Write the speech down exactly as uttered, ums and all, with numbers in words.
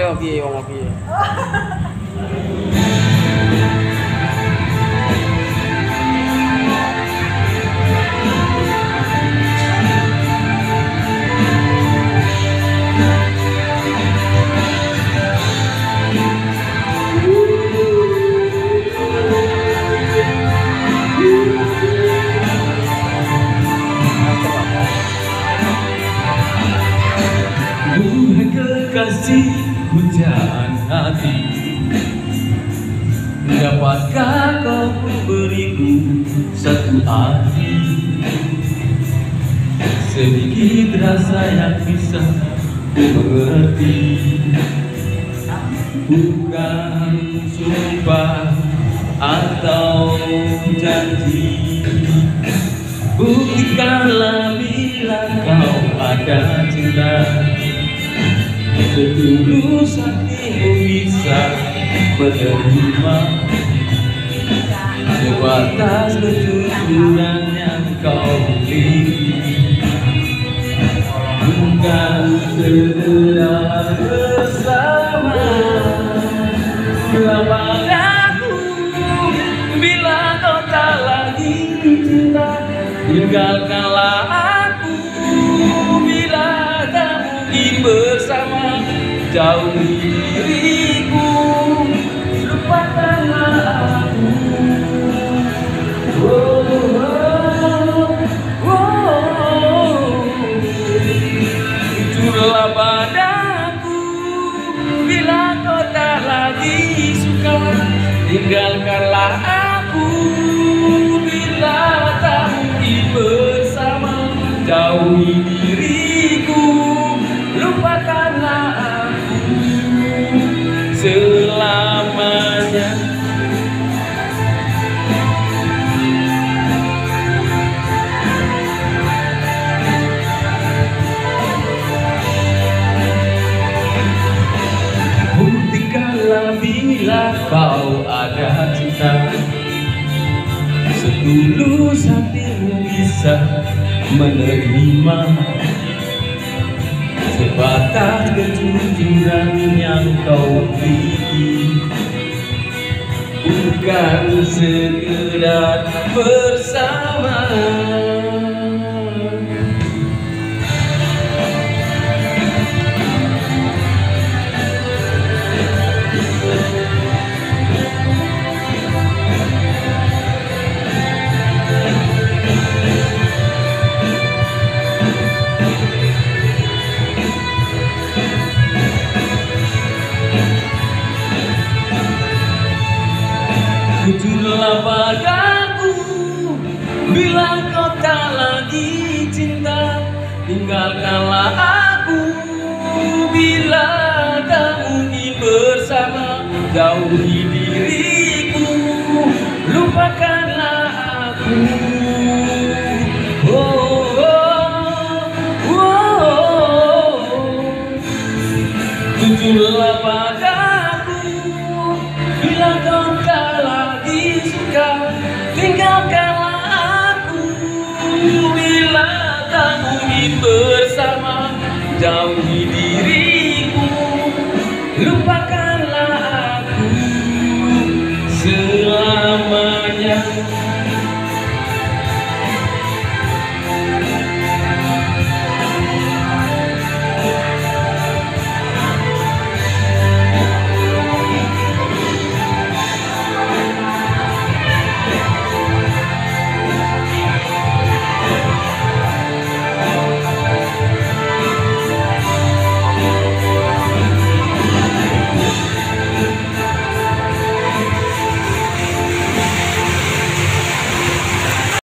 yo piye wong piye. Duhai kekasih pujaan hati, dapatkah kau beriku satu arti, sedikit rasa yang bisa mengerti. Bukan sumpah atau janji, buktikanlah bila kau ada cinta, setulus hatimu bisa menerima, sebatas kejujuran yang kau miliki. Bukan sekedar bersama, bila padaku, bila kau tak lagi cinta, tinggalkanlah aku. Bila tak mungkin bersama, jauhi diriku, lupakanlah aku. Oh, oh, oh, oh. Jujurlah padaku, bila kau tak lagi suka, tinggalkanlah aku. Bila tak mungkin bersama, jauhi diriku, lupakanlah aku selamanya. Buktikanlah bila kau ada cinta, setulus hatimu bisa menerima, sebatas kejujuran yang kau miliki. Bukan sekedar bersama. Jujurlah padaku, bila kau tak lagi cinta, tinggalkanlah aku. Bila tak mungkin bersama, jauhi diriku, lupakanlah aku. Oh, oh, oh, oh. Jujurlah padaku, bila kau tak lagi suka, tinggalkanlah aku. Bila tak mungkin bersama, jauhi diri.